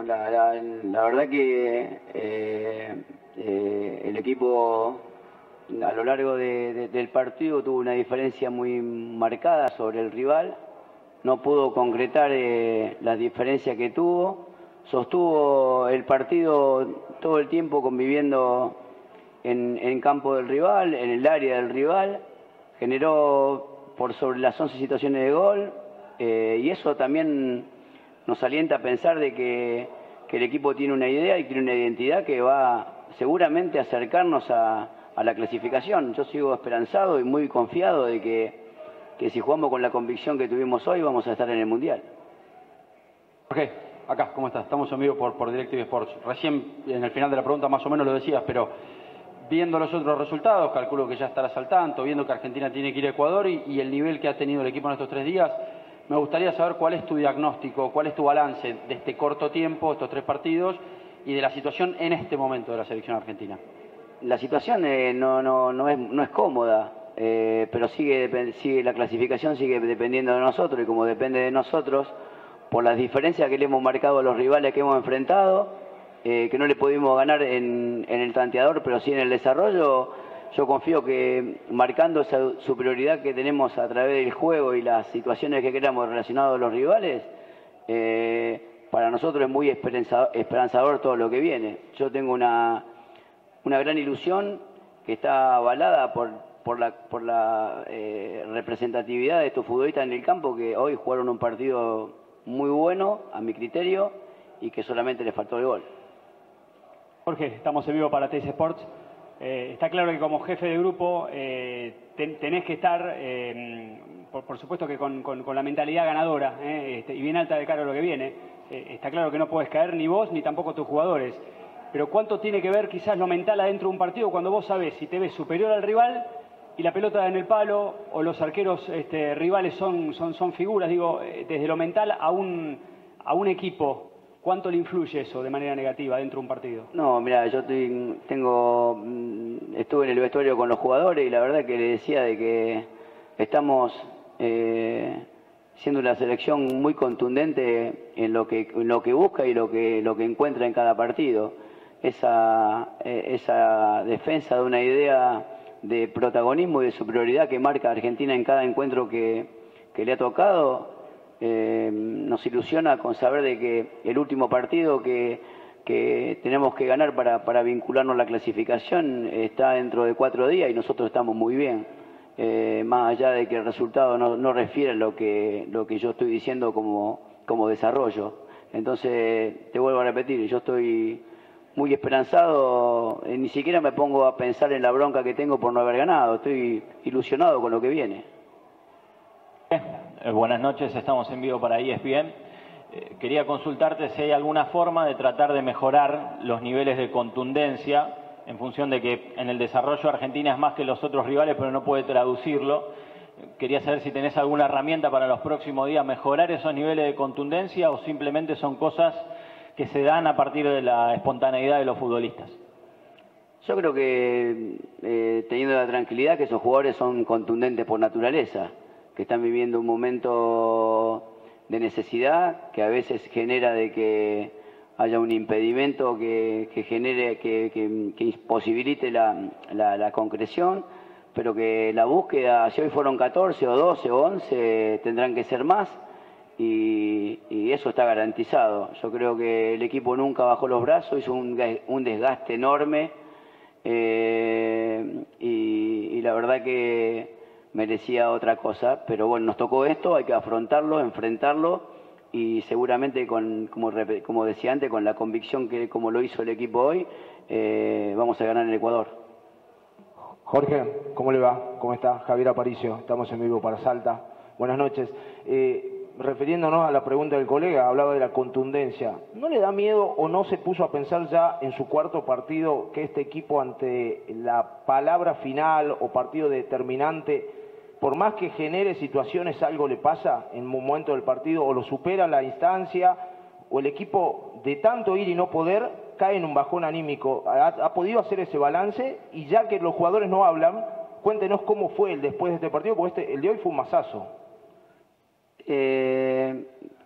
La verdad que el equipo a lo largo del partido tuvo una diferencia muy marcada sobre el rival. No pudo concretar las diferencias que tuvo. Sostuvo el partido todo el tiempo conviviendo en campo del rival, en el área del rival. Generó por sobre las 11 situaciones de gol. Y eso también nos alienta a pensar de que el equipo tiene una idea y tiene una identidad que va seguramente a acercarnos a la clasificación. Yo sigo esperanzado y muy confiado de que si jugamos con la convicción que tuvimos hoy, vamos a estar en el Mundial. Jorge, acá, ¿cómo estás? Estamos en vivo por DirecTV Sports. Recién, en el final de la pregunta, más o menos lo decías, pero viendo los otros resultados, calculo que ya estarás al tanto, viendo que Argentina tiene que ir a Ecuador y el nivel que ha tenido el equipo en estos 3 días, me gustaría saber cuál es tu diagnóstico, cuál es tu balance de este corto tiempo, estos 3 partidos, y de la situación en este momento de la selección argentina. La situación no es cómoda, pero la clasificación sigue dependiendo de nosotros, y como depende de nosotros, por las diferencias que le hemos marcado a los rivales que hemos enfrentado, que no le pudimos ganar en el tanteador, pero sí en el desarrollo. Yo confío que marcando esa superioridad que tenemos a través del juego y las situaciones que queramos relacionadas a los rivales, para nosotros es muy esperanzador todo lo que viene. Yo tengo una gran ilusión que está avalada por la representatividad de estos futbolistas en el campo, que hoy jugaron un partido muy bueno, a mi criterio, y que solamente les faltó el gol. Jorge, estamos en vivo para TS Sports. Está claro que como jefe de grupo tenés que estar, por supuesto que con la mentalidad ganadora y bien alta de cara a lo que viene. Está claro que no podés caer ni vos ni tampoco tus jugadores. Pero ¿cuánto tiene que ver quizás lo mental adentro de un partido cuando vos sabés si te ves superior al rival y la pelota en el palo o los arqueros rivales son figuras? Digo, desde lo mental a un equipo, ¿cuánto le influye eso de manera negativa dentro de un partido? No, mira, yo estuve en el vestuario con los jugadores y la verdad que le decía de que estamos siendo una selección muy contundente en lo que busca y lo que encuentra en cada partido. Esa defensa de una idea de protagonismo y de superioridad que marca Argentina en cada encuentro que le ha tocado, nos ilusiona con saber de que el último partido que tenemos que ganar para vincularnos a la clasificación está dentro de 4 días y nosotros estamos muy bien. Más allá de que el resultado no refiere a lo que yo estoy diciendo como desarrollo. Entonces, te vuelvo a repetir, yo estoy muy esperanzado, ni siquiera me pongo a pensar en la bronca que tengo por no haber ganado, estoy ilusionado con lo que viene. Buenas noches, estamos en vivo para ESPN. Quería consultarte si hay alguna forma de tratar de mejorar los niveles de contundencia en función de que en el desarrollo Argentina es más que los otros rivales, pero no puede traducirlo. Quería saber si tenés alguna herramienta para los próximos días, mejorar esos niveles de contundencia o simplemente son cosas que se dan a partir de la espontaneidad de los futbolistas. Yo creo que teniendo la tranquilidad que esos jugadores son contundentes por naturaleza, que están viviendo un momento de necesidad que a veces genera de que haya un impedimento que genere, que imposibilite la concreción, pero que la búsqueda, si hoy fueron 14 o 12 o 11, tendrán que ser más y eso está garantizado. Yo creo que el equipo nunca bajó los brazos, hizo un desgaste enorme y la verdad que merecía otra cosa, pero bueno, nos tocó esto, hay que afrontarlo, enfrentarlo y seguramente como decía antes, con la convicción que como lo hizo el equipo hoy, vamos a ganar en Ecuador. Jorge, ¿cómo le va? ¿Cómo está? Javier Aparicio, estamos en vivo para Salta. Buenas noches. Refiriéndonos a la pregunta del colega, hablaba de la contundencia. ¿No le da miedo o no se puso a pensar ya en su 4.º partido que este equipo ante la palabra final o partido determinante, por más que genere situaciones, algo le pasa en un momento del partido o lo supera la instancia o el equipo de tanto ir y no poder cae en un bajón anímico? ¿Ha podido hacer ese balance? Y ya que los jugadores no hablan, cuéntenos cómo fue el después de este partido, porque el de hoy fue un masazo.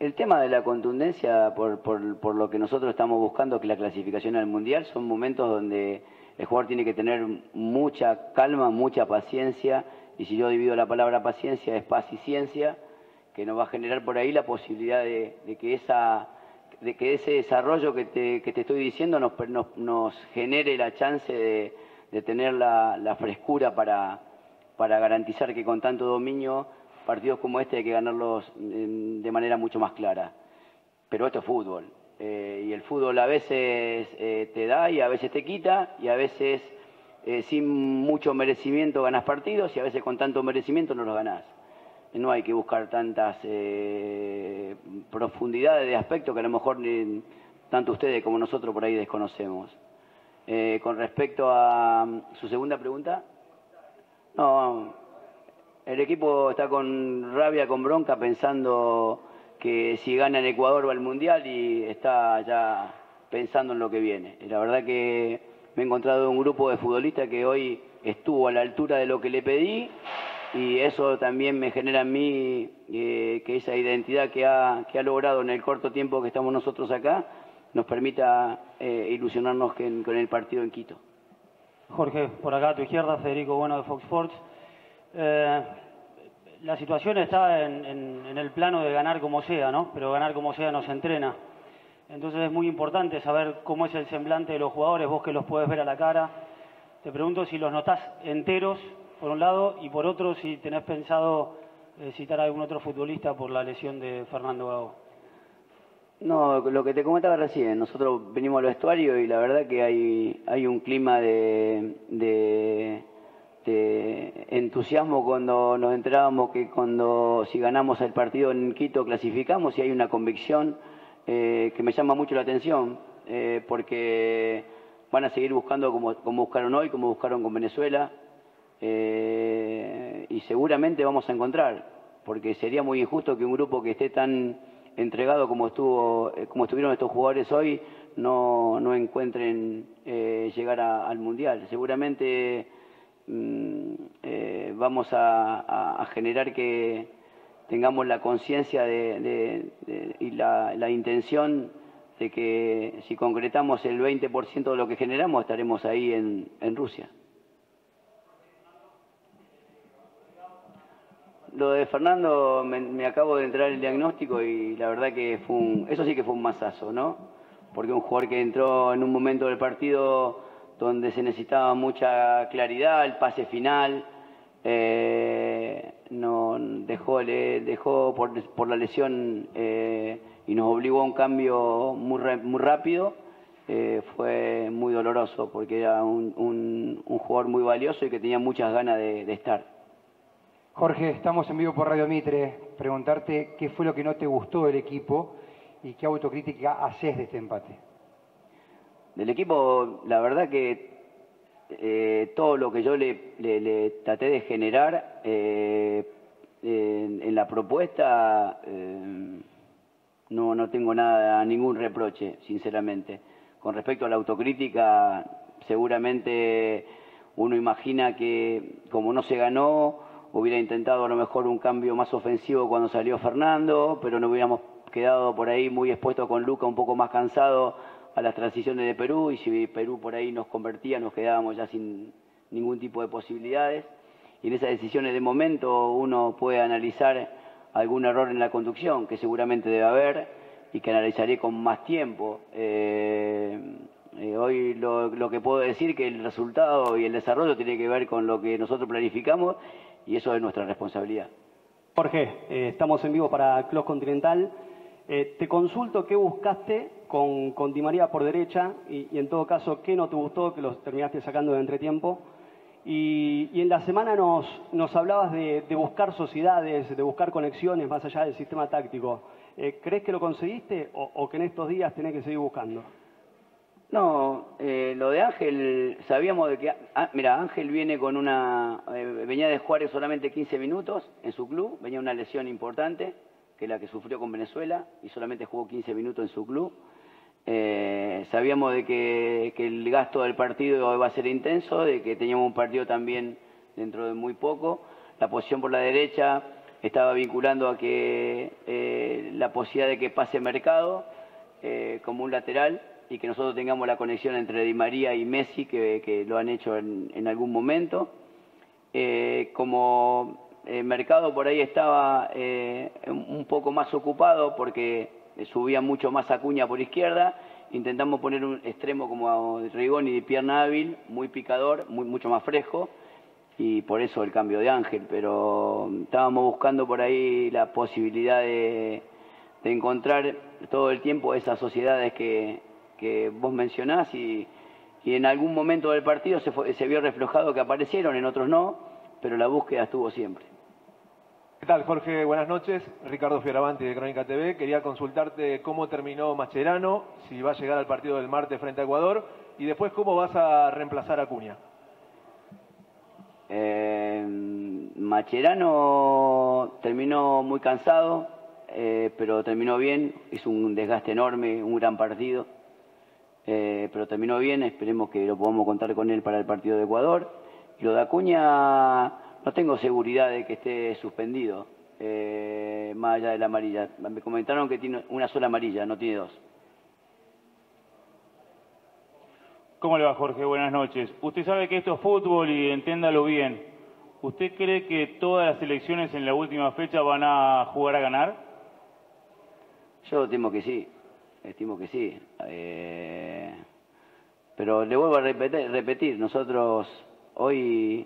El tema de la contundencia, por lo que nosotros estamos buscando, que la clasificación al Mundial, son momentos donde el jugador tiene que tener mucha calma, mucha paciencia, y si yo divido la palabra paciencia, es paz y ciencia, que nos va a generar por ahí la posibilidad de que ese desarrollo que te estoy diciendo nos genere la chance de tener la frescura para garantizar que con tanto dominio partidos como este hay que ganarlos de manera mucho más clara. Pero esto es fútbol. Y el fútbol a veces te da y a veces te quita, y a veces sin mucho merecimiento ganas partidos y a veces con tanto merecimiento no los ganás. No hay que buscar tantas profundidades de aspectos que a lo mejor tanto ustedes como nosotros por ahí desconocemos. Con respecto a su segunda pregunta, no, el equipo está con rabia, con bronca, pensando que si gana en Ecuador va al Mundial y está ya pensando en lo que viene. Y la verdad que me he encontrado un grupo de futbolistas que hoy estuvo a la altura de lo que le pedí, y eso también me genera en mí que esa identidad que ha logrado en el corto tiempo que estamos nosotros acá nos permita ilusionarnos con el partido en Quito. Jorge, por acá a tu izquierda, Federico Bueno de Fox Sports. La situación está en el plano de ganar como sea, ¿no? Pero ganar como sea no se entrena. Entonces es muy importante saber cómo es el semblante de los jugadores, vos que los puedes ver a la cara. Te pregunto si los notás enteros, por un lado, y por otro, si tenés pensado citar a algún otro futbolista por la lesión de Fernando Gago. No, lo que te comentaba recién, nosotros venimos al vestuario y la verdad que hay un clima de entusiasmo cuando nos enterábamos que si ganamos el partido en Quito clasificamos, y hay una convicción que me llama mucho la atención, porque van a seguir buscando como buscaron hoy, como buscaron con Venezuela, y seguramente vamos a encontrar, porque sería muy injusto que un grupo que esté tan entregado como estuvieron estos jugadores hoy no encuentren llegar al Mundial. Seguramente vamos a generar que tengamos la conciencia y la intención de que si concretamos el 20% de lo que generamos estaremos ahí en Rusia. Lo de Fernando, me acabo de entrar el diagnóstico y la verdad que eso sí que fue un mazazo, ¿no? Porque un jugador que entró en un momento del partido donde se necesitaba mucha claridad, el pase final, no dejó por la lesión y nos obligó a un cambio muy rápido. Fue muy doloroso porque era un jugador muy valioso y que tenía muchas ganas de estar. Jorge, estamos en vivo por Radio Mitre. Preguntarte qué fue lo que no te gustó del equipo y qué autocrítica haces de este empate. Del equipo, la verdad que todo lo que yo le traté de generar en la propuesta, no tengo ningún reproche, sinceramente. Con respecto a la autocrítica, seguramente uno imagina que como no se ganó, hubiera intentado a lo mejor un cambio más ofensivo cuando salió Fernando, pero no hubiéramos quedado por ahí muy expuestos con Luca, un poco más cansado a las transiciones de Perú, y si Perú por ahí nos convertía, nos quedábamos ya sin ningún tipo de posibilidades. Y en esas decisiones de momento uno puede analizar algún error en la conducción, que seguramente debe haber, y que analizaré con más tiempo. Hoy lo que puedo decir que el resultado y el desarrollo tiene que ver con lo que nosotros planificamos, y eso es nuestra responsabilidad. Jorge, estamos en vivo para Clos Continental. Te consulto qué buscaste con Di María por derecha y en todo caso qué no te gustó, que los terminaste sacando de entretiempo. Y en la semana nos hablabas de buscar sociedades, de buscar conexiones más allá del sistema táctico. ¿Crees que lo conseguiste o que en estos días tenés que seguir buscando? No, lo de Ángel, sabíamos de que... mira, Ángel viene con venía de jugar solamente 15 minutos en su club, venía una lesión importante, que es la que sufrió con Venezuela, y solamente jugó 15 minutos en su club. Sabíamos de que el gasto del partido iba a ser intenso, de que teníamos un partido también dentro de muy poco. La posición por la derecha estaba vinculando a que la posibilidad de que pase Mercado como un lateral y que nosotros tengamos la conexión entre Di María y Messi, que lo han hecho en algún momento. Como Mercado por ahí estaba un poco más ocupado porque subía mucho más Acuña por izquierda, intentamos poner un extremo como Rigoni de pierna hábil, muy picador, mucho más fresco, y por eso el cambio de Ángel. Pero estábamos buscando por ahí la posibilidad de encontrar todo el tiempo esas sociedades que vos mencionás, y en algún momento del partido se vio reflejado que aparecieron, en otros no, pero la búsqueda estuvo siempre. ¿Qué tal, Jorge? Buenas noches. Ricardo Fioravanti de Crónica TV. Quería consultarte cómo terminó Mascherano, si va a llegar al partido del martes frente a Ecuador, y después cómo vas a reemplazar a Acuña. Mascherano terminó muy cansado, pero terminó bien. Hizo un desgaste enorme, un gran partido, pero terminó bien. Esperemos que lo podamos contar con él para el partido de Ecuador. Y lo de Acuña, no tengo seguridad de que esté suspendido, más allá de la amarilla. Me comentaron que tiene una sola amarilla, no tiene dos. ¿Cómo le va, Jorge? Buenas noches. Usted sabe que esto es fútbol y entiéndalo bien. ¿Usted cree que todas las selecciones en la última fecha van a jugar a ganar? Yo estimo que sí, pero le vuelvo a repetir, nosotros hoy,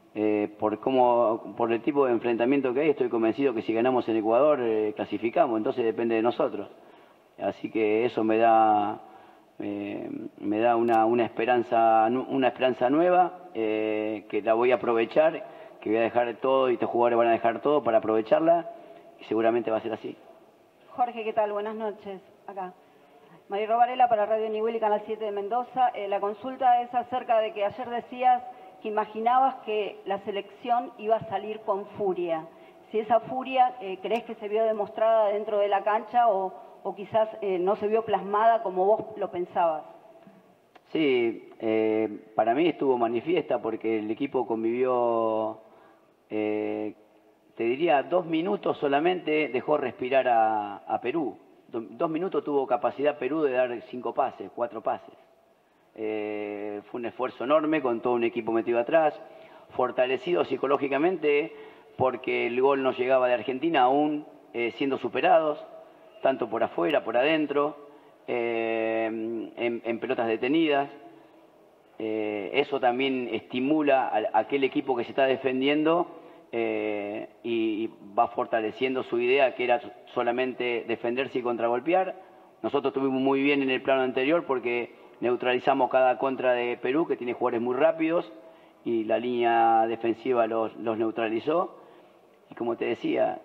por el tipo de enfrentamiento que hay, estoy convencido que si ganamos en Ecuador clasificamos, entonces depende de nosotros. Así que eso me da una esperanza nueva, que la voy a aprovechar, que voy a dejar todo y estos jugadores van a dejar todo para aprovecharla, y seguramente va a ser así. Jorge, ¿qué tal? Buenas noches. Acá. Mario Varela para Radio Nivel y Canal 7 de Mendoza. La consulta es acerca de que ayer decías que imaginabas que la selección iba a salir con furia. Si esa furia crees que se vio demostrada dentro de la cancha o quizás no se vio plasmada como vos lo pensabas. Sí, para mí estuvo manifiesta porque el equipo convivió, te diría, 2 minutos solamente dejó respirar a Perú. 2 minutos tuvo capacidad Perú de dar 5 pases, 4 pases. Fue un esfuerzo enorme con todo un equipo metido atrás, fortalecido psicológicamente porque el gol no llegaba de Argentina aún siendo superados, tanto por afuera, por adentro, en pelotas detenidas. Eso también estimula a aquel equipo que se está defendiendo y va fortaleciendo su idea, que era solamente defenderse y contragolpear. Nosotros estuvimos muy bien en el plano anterior porque neutralizamos cada contra de Perú, que tiene jugadores muy rápidos, y la línea defensiva los neutralizó. Y como te decía,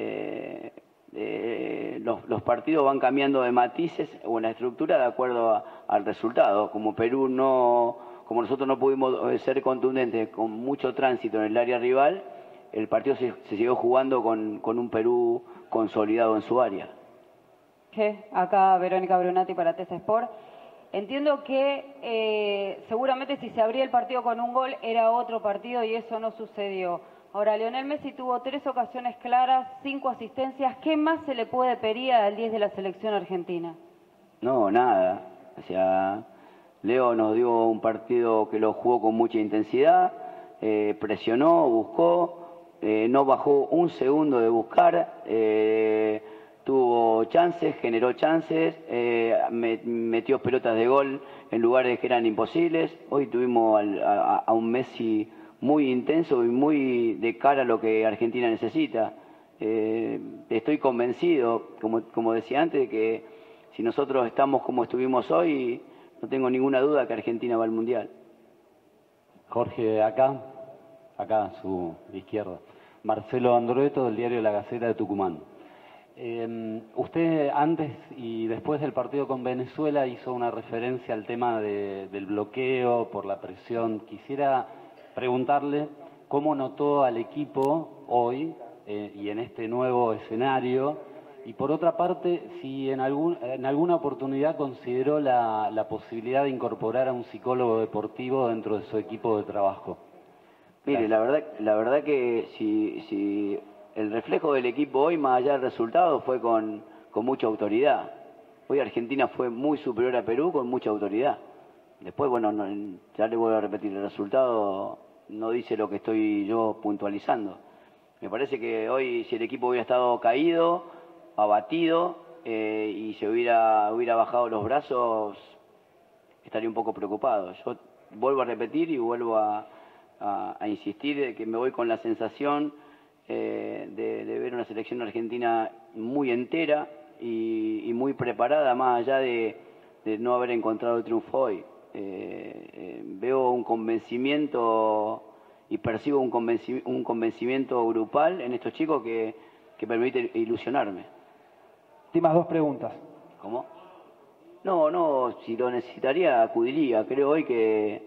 los partidos van cambiando de matices o en la estructura de acuerdo al resultado. Como nosotros no pudimos ser contundentes con mucho tránsito en el área rival, el partido se siguió jugando con un Perú consolidado en su área. Acá Verónica Brunati para TC Sport. Entiendo que seguramente si se abría el partido con un gol era otro partido y eso no sucedió. Ahora, Lionel Messi tuvo 3 ocasiones claras, 5 asistencias. ¿Qué más se le puede pedir al 10 de la selección argentina? No, nada. O sea, Leo nos dio un partido que lo jugó con mucha intensidad, presionó, buscó, no bajó un segundo de buscar, tuvo chances, generó chances, metió pelotas de gol en lugares que eran imposibles. Hoy tuvimos a un Messi muy intenso y muy de cara a lo que Argentina necesita. Estoy convencido, como decía antes, de que si nosotros estamos como estuvimos hoy, no tengo ninguna duda que Argentina va al Mundial. Jorge, acá a su izquierda. Marcelo Andrueto, del diario La Gaceta de Tucumán. Usted antes y después del partido con Venezuela hizo una referencia al tema del bloqueo por la presión. Quisiera preguntarle cómo notó al equipo hoy y en este nuevo escenario, y por otra parte, si en alguna oportunidad consideró la posibilidad de incorporar a un psicólogo deportivo dentro de su equipo de trabajo. Mire, la verdad que si el reflejo del equipo hoy, más allá del resultado, fue con mucha autoridad. Hoy Argentina fue muy superior a Perú con mucha autoridad. Después, bueno, ya le vuelvo a repetir, el resultado no dice lo que estoy yo puntualizando. Me parece que hoy, si el equipo hubiera estado caído, abatido, y se hubiera bajado los brazos, estaría un poco preocupado. Yo vuelvo a repetir y vuelvo a insistir de que me voy con la sensación de ver una selección argentina muy entera y muy preparada, más allá de no haber encontrado el triunfo hoy. Veo un convencimiento y percibo un convencimiento grupal en estos chicos que permite ilusionarme. Últimas 2 preguntas. ¿Cómo? No, si lo necesitaría acudiría. Creo hoy que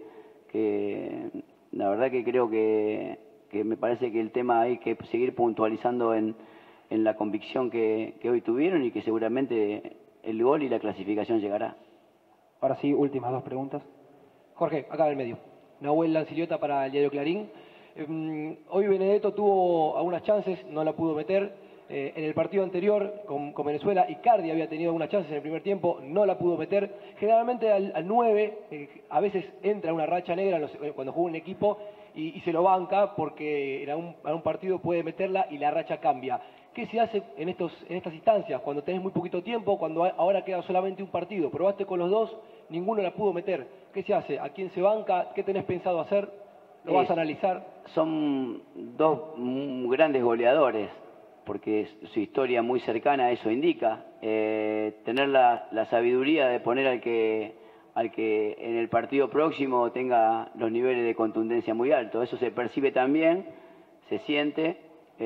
la verdad que creo que me parece que el tema hay que seguir puntualizando en la convicción que hoy tuvieron y que seguramente el gol y la clasificación llegará. Ahora sí, últimas 2 preguntas. Jorge, acá en el medio. Nahuel Lanciliota para el diario Clarín. Hoy Benedetto tuvo algunas chances, no la pudo meter. En el partido anterior con Venezuela, Icardi había tenido algunas chances en el primer tiempo, no la pudo meter. Generalmente al 9 a veces entra una racha negra cuando juega un equipo y se lo banca porque en un partido puede meterla y la racha cambia. ¿Qué se hace en estas instancias? Cuando tenés muy poquito tiempo, cuando ahora queda solamente un partido, probaste con los dos, ninguno la pudo meter. ¿Qué se hace? ¿A quién se banca? ¿Qué tenés pensado hacer? ¿Lo vas a analizar? Son 2 grandes goleadores, porque su historia muy cercana a eso indica. Tener la sabiduría de poner al que en el partido próximo tenga los niveles de contundencia muy altos. Eso se percibe también, se siente,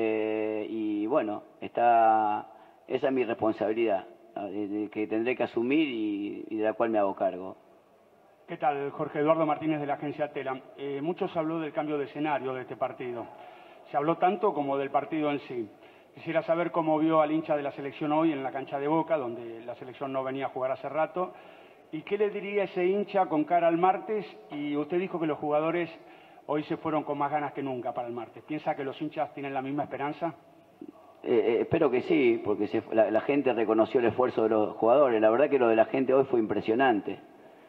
y bueno, esa es mi responsabilidad, que tendré que asumir y de la cual me hago cargo. ¿Qué tal? Jorge Eduardo Martínez de la agencia Tela. Mucho se habló del cambio de escenario de este partido. Se habló tanto como del partido en sí. Quisiera saber cómo vio al hincha de la selección hoy en la cancha de Boca, donde la selección no venía a jugar hace rato, y qué le diría ese hincha con cara al martes. Y usted dijo que los jugadores hoy se fueron con más ganas que nunca para el martes. ¿Piensa que los hinchas tienen la misma esperanza? Espero que sí, porque la gente reconoció el esfuerzo de los jugadores. La verdad que lo de la gente hoy fue impresionante.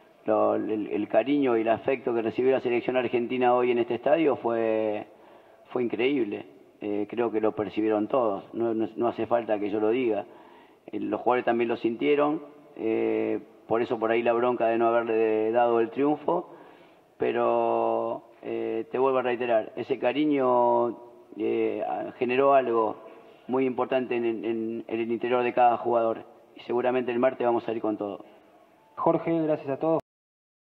El cariño y el afecto que recibió la selección argentina hoy en este estadio fue increíble. Creo que lo percibieron todos, no hace falta que yo lo diga. Los jugadores también lo sintieron, por eso por ahí la bronca de no haberle dado el triunfo, pero te vuelvo a reiterar, ese cariño generó algo muy importante en el interior de cada jugador y seguramente el martes vamos a ir con todo. Jorge, gracias a todos.